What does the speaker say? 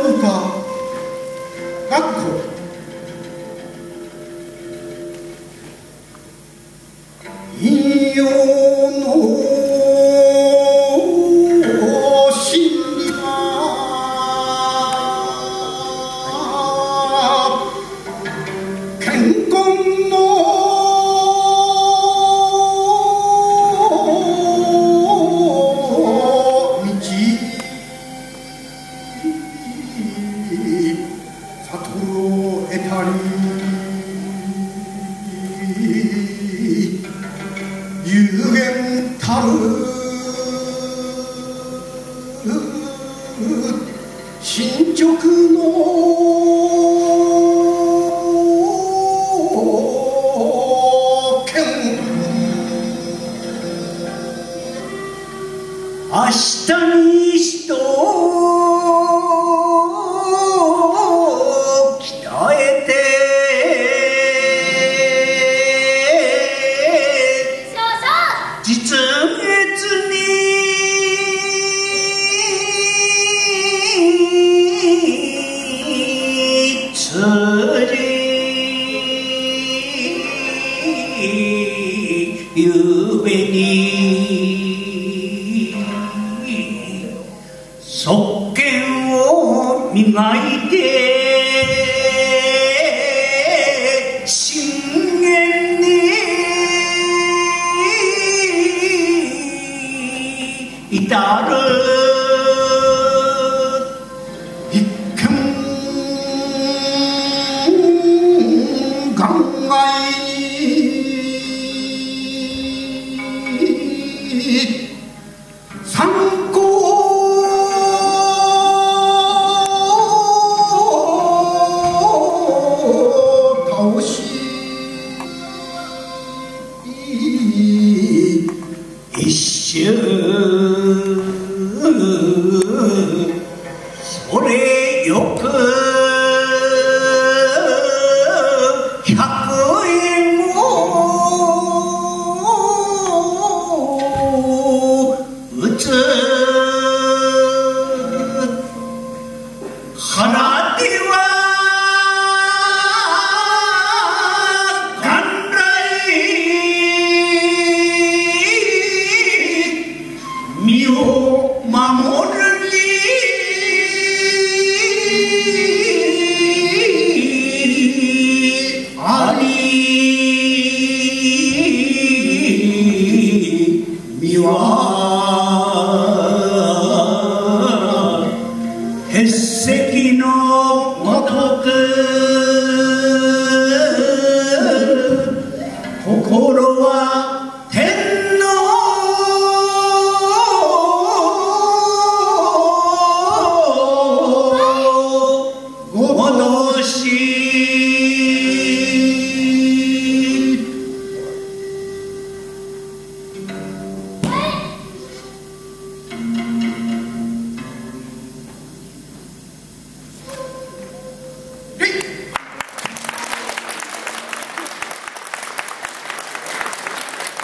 歌学校引用の真理は健康の道悟を得たり有限たる進捗の剣明日に人を鍛えて実月に通じゆえに側見を磨いて信玄に至る一見考え参考倒し一瞬それよく100円を打つ腹では元来身を守るにあり身は筆跡のごとく心は